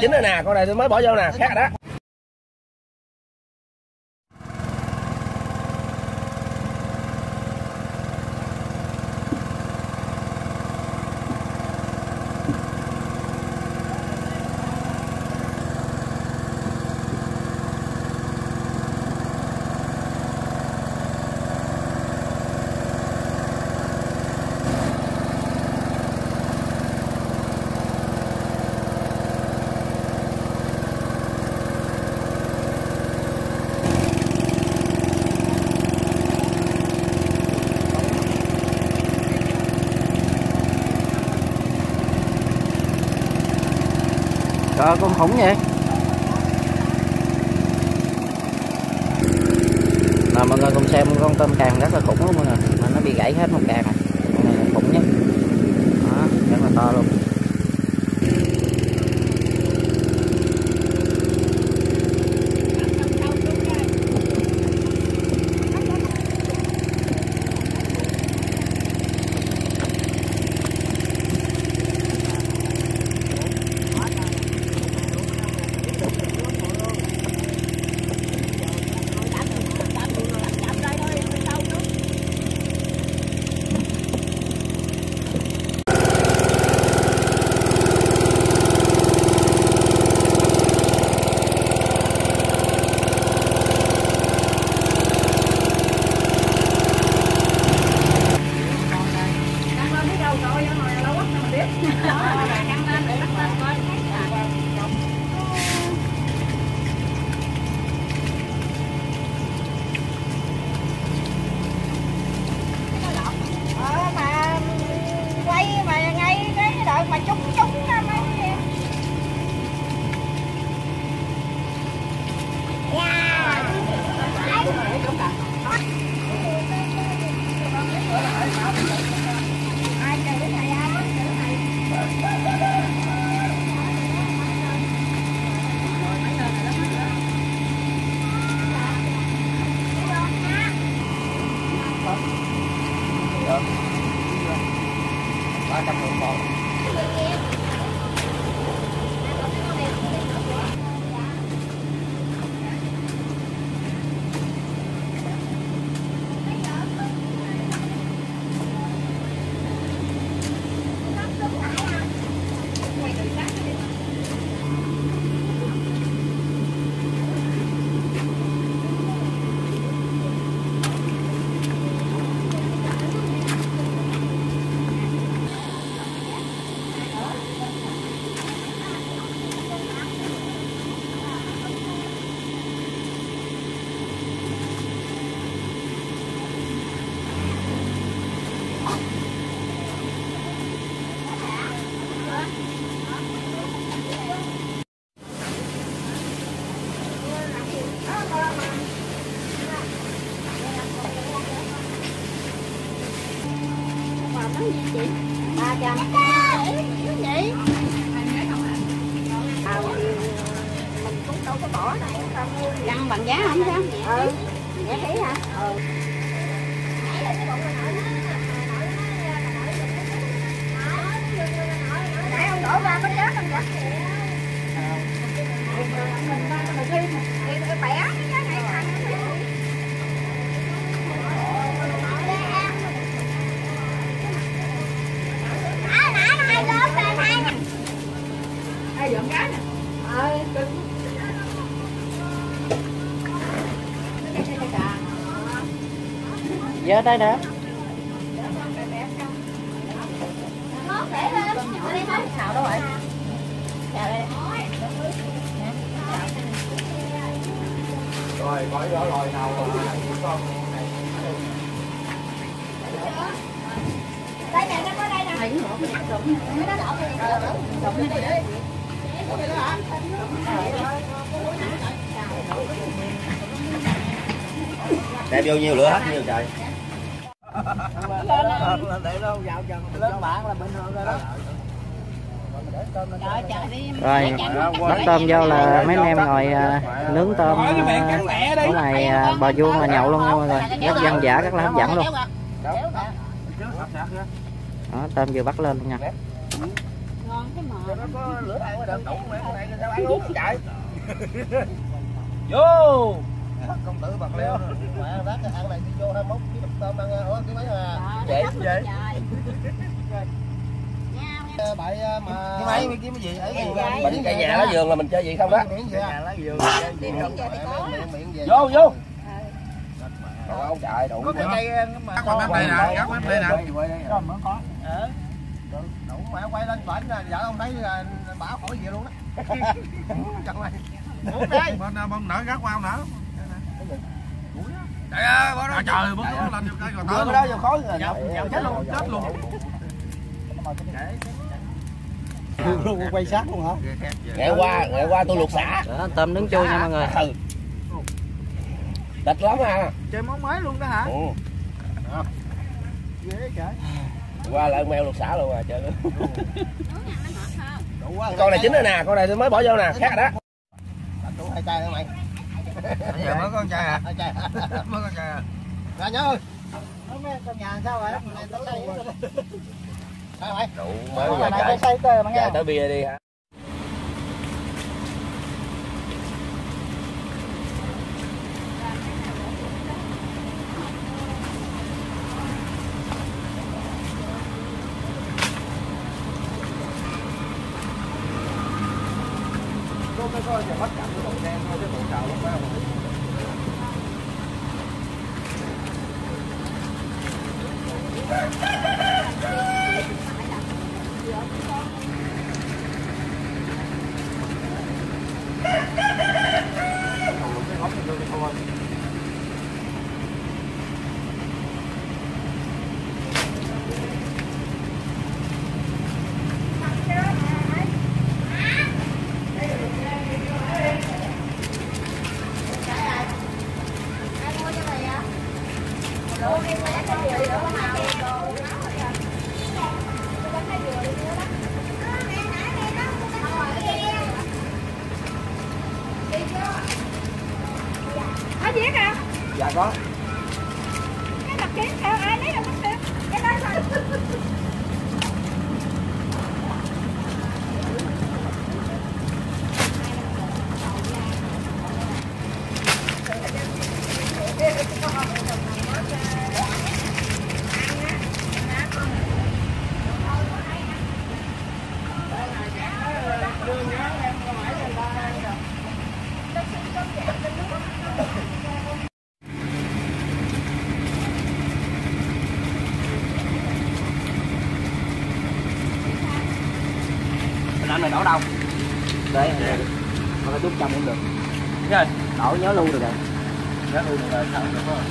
chỉnh rồi nè, con này tôi mới bỏ vô nè, khác rồi đó. Trời, con khủng vậy. Mà mọi người cùng xem con tôm càng rất là khủng luôn mọi người, mà nó bị gãy hết một càng này. Con này là khủng nhất. Đó, rất là to luôn. Đăng bằng giá không sao? Giá thấy hả? Nãy ông đổ ra có giá không vậy? Mình bẻ cái giá này thành ai dọn cái nè. Giá tới đó. Xào đâu rồi? Rồi, khỏi rõ lòi nào con này. Đây nè, nó có đây nè. Đem vô nhiêu lửa hết nhiêu trời. Để đâu dạo cho bạn là bình thường rồi đó. Rồi bắt tôm vô là mấy anh em ngồi nướng tôm ở ngoài bò vuông là nhậu luôn nha mọi người, rất dân dã, rất là hấp dẫn luôn. Đó, tôm vừa bắt lên luôn nha. Ngon cái mỡ. Nó có lửa ăn mới được, đủ mẹ cái này sao ăn uống chạy. Vô. Công tử bạc liêu. Mẹ rác cái ăn này đi vô 21 kg tôm ăn ủa cái mấy à. Vậy vậy. Bậy mà cái mấy kiếm cái gì ấy bệnh cây nhà lá vườn là mình chơi gì không đó. Nhà lá vườn chơi gì không. Vô vô. Ông trời đủ. Có cái cây mà gác qua đây nè, gác qua đây nè. Có mới có. Đủ mẹ quay lên bển nè, vợ ông thấy bảo khỏi gì luôn á. Chẳng mày. Uống đi. Bông nở gác qua không nở. Trời ơi, bó đó trời, bó đó lên vô cây còn tao. Đó vô khói rồi. Chết luôn, chết luôn. Quay sát luôn hả? Ngày qua tôi luộc xả. Tôm nướng chui nha mọi người. Địch lắm à. Chơi món mới luôn đó hả? Ghê trời. Qua lại mèo luộc xả luôn à trời. Con này chín rồi nè, con này tôi mới bỏ vô nè, khác rồi đó. Đủ 2 chai nữa mày. Giờ mới có con chai à? 2 chai. Mới con chai à? Ra nhớ ơi. Con nhà sao vậy? Sao mày? Đủ mới giờ chạy. Tới bia đi hả? Coi giờ bắt chậm cái màu đen thôi chứ màu xào lắm phải không? Viết à? Dạ có. Cái mặt kiến theo ai lấy được mất tiền? Cái đó thôi. Anh này đổ đâu? Đây, mà cái chút trăm cũng được. Rồi, đổ nhớ luôn được rồi. Nhớ luôn được rồi, sao được không?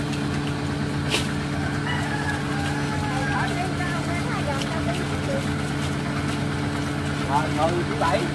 Rồi, thứ 7.